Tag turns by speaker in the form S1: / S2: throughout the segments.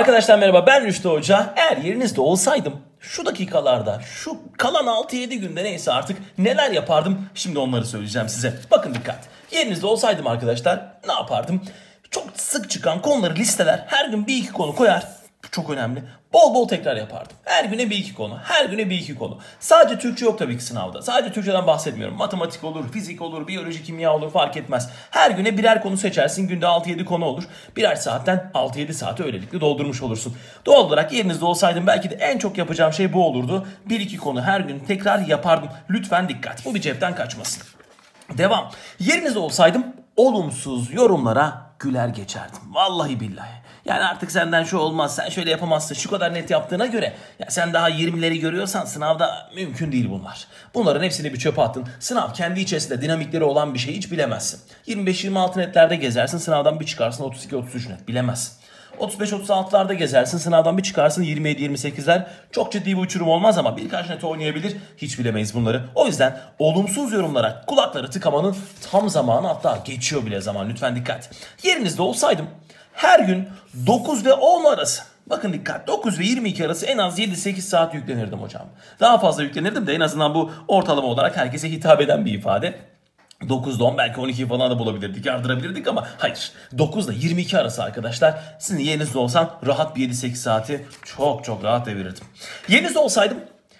S1: Arkadaşlar merhaba, ben Rüştü Hoca. Eğer yerinizde olsaydım şu dakikalarda, şu kalan 6-7 günde neyse artık neler yapardım, şimdi onları söyleyeceğim size. Bakın dikkat. Yerinizde olsaydım arkadaşlar ne yapardım? Çok sık çıkan konuları listeler, her gün bir iki konu koyar. Çok önemli. Bol bol tekrar yapardım. Her güne bir iki konu. Her güne bir iki konu. Sadece Türkçe yok tabii ki sınavda. Sadece Türkçeden bahsetmiyorum. Matematik olur, fizik olur, biyoloji, kimya olur, fark etmez. Her güne birer konu seçersin. Günde 6-7 konu olur. Birer saatten 6-7 saati öylelikle doldurmuş olursun. Doğal olarak yerinizde olsaydım belki de en çok yapacağım şey bu olurdu. Bir iki konu her gün tekrar yapardım. Lütfen dikkat. Bu bir cepten kaçmasın. Devam. Yerinizde olsaydım olumsuz yorumlara güler geçerdim. Vallahi billahi. Yani artık senden şu olmaz, sen şöyle yapamazsın, şu kadar net yaptığına göre ya sen daha 20'leri görüyorsan sınavda mümkün değil bunlar. Bunların hepsini bir çöpe attın. Sınav kendi içerisinde dinamikleri olan bir şey hiç bilemezsin. 25-26 netlerde gezersin, sınavdan bir çıkarsın 32-33 net, bilemezsin. 35-36'larda gezersin, sınavdan bir çıkarsın 27-28'ler. Çok ciddi bir uçurum olmaz ama birkaç net oynayabilir. Hiç bilemeyiz bunları. O yüzden olumsuz yorumlara kulakları tıkamanın tam zamanı, hatta geçiyor bile zaman. Lütfen dikkat. Yerinizde olsaydım her gün 9 ve 10 arası. Bakın dikkat, 9 ve 22 arası en az 7-8 saat yüklenirdim hocam. Daha fazla yüklenirdim de en azından bu ortalama olarak herkese hitap eden bir ifade. 9'da 10 belki 12 falan da bulabilirdik, yardırabilirdik ama hayır. 9'da 22 arası arkadaşlar. Sizin yerinizde olsam rahat bir 7-8 saati çok rahat devirirdim. Yerinizde olsaydım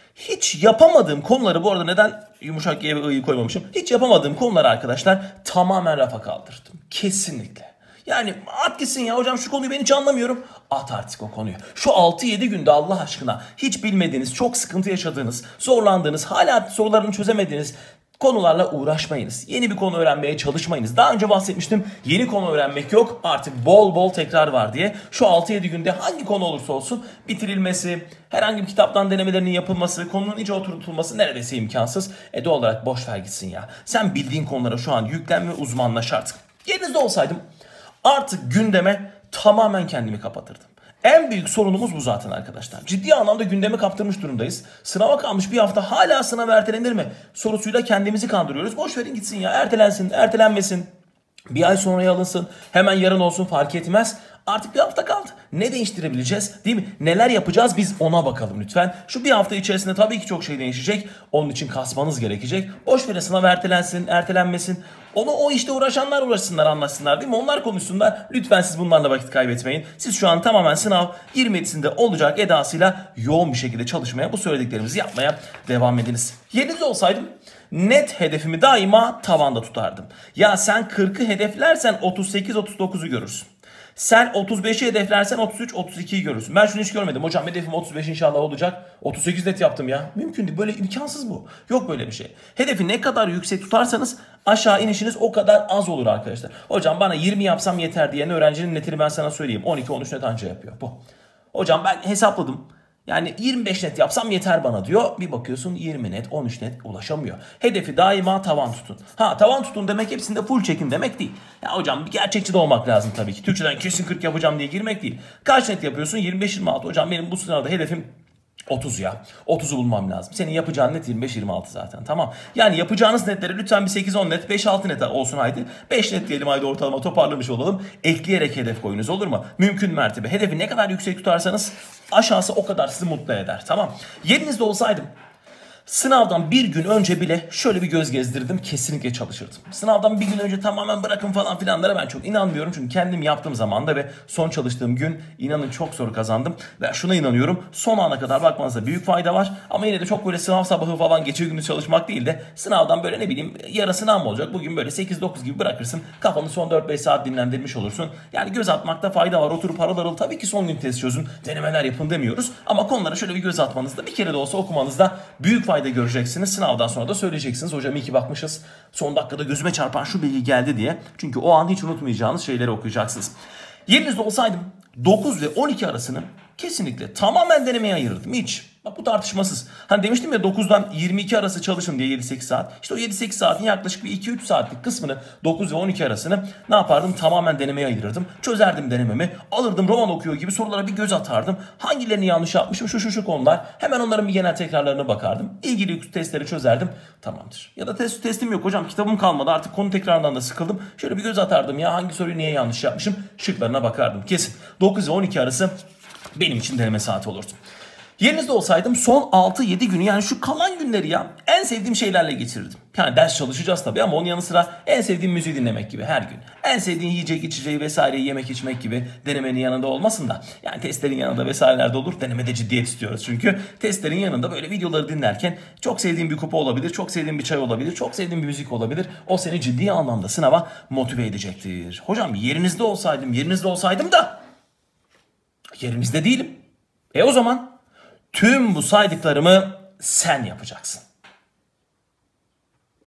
S1: hiç yapamadığım konuları, bu arada neden yumuşak G ve I'yi koymamışım? Hiç yapamadığım konuları arkadaşlar tamamen rafa kaldırdım. Kesinlikle. Yani at gitsin ya hocam, şu konuyu ben hiç anlamıyorum. At artık o konuyu. Şu 6-7 günde Allah aşkına hiç bilmediğiniz, çok sıkıntı yaşadığınız, zorlandığınız, hala sorularını çözemediğiniz konularla uğraşmayınız. Yeni bir konu öğrenmeye çalışmayınız. Daha önce bahsetmiştim. Yeni konu öğrenmek yok. Artık bol bol tekrar var diye. Şu 6-7 günde hangi konu olursa olsun bitirilmesi, herhangi bir kitaptan denemelerinin yapılması, konunun iyice oturtulması neredeyse imkansız. Doğal olarak boş ver gitsin ya. Sen bildiğin konulara şu an yüklen ve uzmanlaş artık. Yerinizde olsaydım artık gündeme tamamen kendimi kapatırdım. En büyük sorunumuz bu zaten arkadaşlar. Ciddi anlamda gündemi kaptırmış durumdayız. Sınava kalmış bir hafta, hala sınav ertelenir mi sorusuyla kendimizi kandırıyoruz. Boş verin gitsin ya, ertelensin, ertelenmesin. Bir ay sonraya alınsın, hemen yarın olsun, fark etmez. Artık bir hafta kaldı. Ne değiştirebileceğiz, değil mi? Neler yapacağız, biz ona bakalım lütfen. Şu bir hafta içerisinde tabii ki çok şey değişecek. Onun için kasmanız gerekecek. Boş verin sınav ertelensin, ertelenmesin. Onu o işte uğraşanlar uğraşsınlar, anlaşsınlar, değil mi? Onlar konuşsunlar. Lütfen siz bunlarla vakit kaybetmeyin. Siz şu an tamamen sınav 27'sinde olacak edasıyla yoğun bir şekilde çalışmaya, bu söylediklerimizi yapmaya devam ediniz. Yerinizde olsaydım net hedefimi daima tavanda tutardım. Ya sen 40'ı hedeflersen 38-39'u görürsün. Sen 35'i hedeflersen 33-32'yi görürsün. Ben şunu hiç görmedim. Hocam hedefim 35 inşallah olacak. 38 net yaptım ya. Mümkün değil. Böyle imkansız bu. Yok böyle bir şey. Hedefi ne kadar yüksek tutarsanız aşağı inişiniz o kadar az olur arkadaşlar. Hocam bana 20 yapsam yeter diyen öğrencinin netini ben sana söyleyeyim. 12-13 net anca yapıyor. Bu. Hocam ben hesapladım. Yani 25 net yapsam yeter bana diyor. Bir bakıyorsun 20 net, 13 net ulaşamıyor. Hedefi daima tavan tutun. Tavan tutun demek hepsinde full çekin demek değil. Ya hocam bir gerçekçi de olmak lazım tabii ki. Türkçeden kesin 40 yapacağım diye girmek değil. Kaç net yapıyorsun? 25-26. Hocam benim bu sınavda hedefim 30 ya. 30'u bulmam lazım. Senin yapacağın net 25-26 zaten. Tamam. Yani yapacağınız netleri lütfen bir 8-10 net, 5-6 net olsun haydi. 5 net diyelim haydi, ortalama toparlamış olalım. Ekleyerek hedef koyunuz, olur mu? Mümkün mertebe. Hedefi ne kadar yüksek tutarsanız aşağısı o kadar sizi mutlu eder. Tamam. Yerinizde olsaydım sınavdan bir gün önce bile şöyle bir göz gezdirdim, kesinlikle çalışırdım. Sınavdan bir gün önce tamamen bırakın falan filanlara ben çok inanmıyorum. Çünkü kendim yaptığım zamanda ve son çalıştığım gün inanın çok soru kazandım. Ve şuna inanıyorum, son ana kadar bakmanızda büyük fayda var. Ama yine de çok böyle sınav sabahı falan gece gündüz çalışmak değil de sınavdan böyle ne bileyim yarın sınav mı olacak, bugün böyle 8-9 gibi bırakırsın. Kafanı son 4-5 saat dinlendirmiş olursun. Yani göz atmakta fayda var. Oturup harıl harıl tabii ki son gün test çözün, denemeler yapın demiyoruz. Ama konulara şöyle bir göz atmanızda, bir kere de olsa okumanızda büyük fayda göreceksiniz. Sınavdan sonra da söyleyeceksiniz. Hocam iyi ki bakmışız. Son dakikada gözüme çarpan şu bilgi geldi diye. Çünkü o an hiç unutmayacağınız şeyleri okuyacaksınız. Yerinizde olsaydım 9 ve 12 arasını kesinlikle tamamen denemeye ayırırdım. Hiç. Bak bu tartışmasız. Hani demiştim ya 9'dan 22 arası çalışın diye 7-8 saat. İşte o 7-8 saatin yaklaşık bir 2-3 saatlik kısmını 9 ve 12 arasını ne yapardım? Tamamen denemeye ayırırdım. Çözerdim denememi. Alırdım roman okuyor gibi sorulara bir göz atardım. Hangilerini yanlış yapmışım, şu konular. Hemen onların bir genel tekrarlarına bakardım. İlgili testleri çözerdim. Tamamdır. Ya da testim yok hocam, kitabım kalmadı artık, konu tekrarından da sıkıldım. Şöyle bir göz atardım ya, hangi soruyu niye yanlış yapmışım, şıklarına bakardım. Kesin 9 ve 12 arası benim için deneme saati olurdu. Yerinizde olsaydım son 6-7 günü, yani şu kalan günleri ya, en sevdiğim şeylerle geçirirdim. Yani ders çalışacağız tabii ama onun yanı sıra en sevdiğim müziği dinlemek gibi her gün. En sevdiğin yiyecek içeceği vesaire yemek içmek gibi, denemenin yanında olmasın da. Yani testlerin yanında vesaireler de olur. Denemede ciddiyet istiyoruz çünkü. Testlerin yanında böyle videoları dinlerken çok sevdiğin bir kupa olabilir, çok sevdiğin bir çay olabilir, çok sevdiğin bir müzik olabilir. O seni ciddi anlamda sınava motive edecektir. Hocam yerinizde olsaydım da yerinizde değilim. O zaman tüm bu saydıklarımı sen yapacaksın.